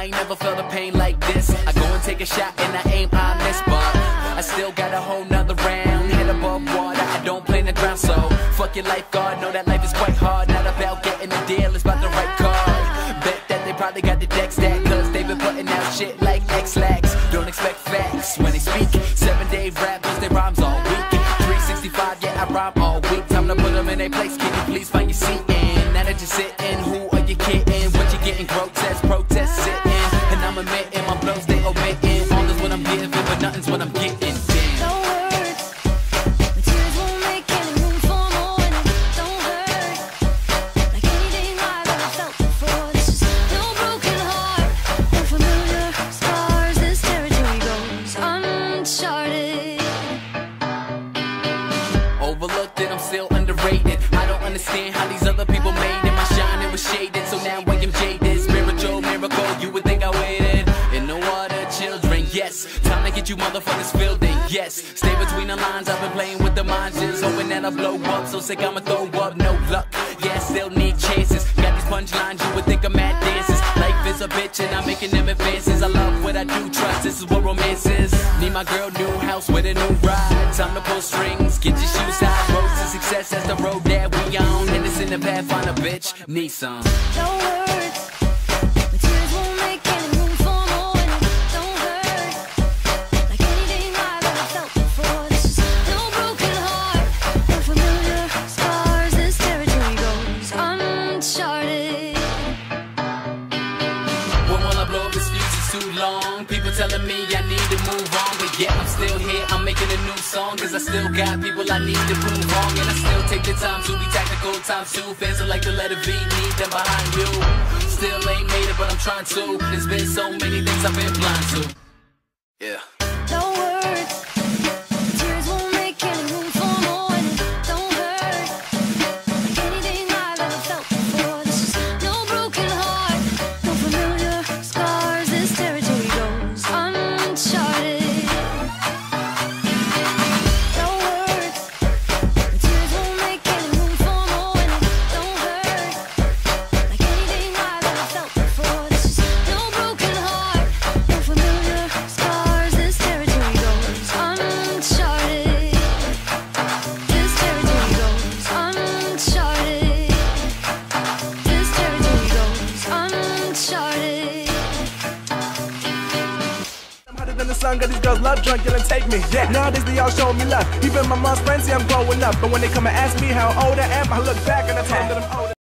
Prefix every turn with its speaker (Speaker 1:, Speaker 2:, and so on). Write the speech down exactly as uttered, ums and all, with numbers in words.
Speaker 1: I ain't never felt a pain like this. I go and take a shot and I aim, I miss, but I still got a whole nother round. Head above water, I don't play in the ground. So fuck your lifeguard, know that life is quite hard. Not about getting a deal, it's about the right card. Bet that they probably got the deck stacked, cause they been putting out shit like X-Lax. Don't expect facts when they speak. Seven day rappers, they rhymes all week. Three sixty-five, yeah, I rhyme all week. Time to put them in their place, can you please find your seat in? Now that you're sitting, who are you kidding? What you getting, grotesque, protest sitting. And I'm admitting my blows, they omitting. All is what I'm giving, but nothing's what I'm getting. Damn.
Speaker 2: No words, my tears won't make any room for more, and it don't hurt like anything I've ever felt before. This is no broken heart, no familiar scars. This territory goes uncharted.
Speaker 1: Overlooked and I'm still underrated. I don't understand how these other people made it. My shine, it was shaded, so now I am jaded. Spiritual miracle, you would think I waited. In the water, children, yes. Time to get you motherfuckers filled in, yes. Stay between the lines, I've been playing with the minds, just hoping that I blow up. So sick I'ma throw up, no luck. Yeah, I still need chances. Got these punchlines, you would think I'm mad dances. Life is a bitch and I'm making them advances. I love what I do, trust, this is what romance is. Need my girl, new house with a new ride. Time to pull strings, get your shoes high. Road to success, that's the road that we on. And it's in the Pathfinder, bitch, need some.
Speaker 2: No words, my tears won't make any room for more, and it don't hurt like anything I've ever felt before. This is no broken heart, no familiar scars. This territory goes uncharted.
Speaker 1: When will I blow up? This fuse is too long. People telling me I need to move on, but yeah, I'm still here. I'm making a new song, cause I still got people I need to prove wrong. And I still take the time to be tactical, time to fans are like the letter V, need them behind you. Still ain't made it, but I'm trying to. There's been so many things I've been blind to. Yeah.
Speaker 2: No words, my tears won't make any room for more, and it don't hurt like anything I've ever felt before. This is no broken heart, no familiar scars. This territory goes uncharted. No words, my tears won't make any room for more, and it don't hurt like anything I've ever felt before. This is no broken heart, no familiar scars. This territory goes uncharted. This territory goes uncharted. This territory goes uncharted.
Speaker 3: I'm hotter than the sun, got these girls love drunk, gonna take me. Yeah, nowadays they all show me love. Even my mom's friends say I'm growing up, but when they come and ask me how old I am, I look back and I tell them that I'm older.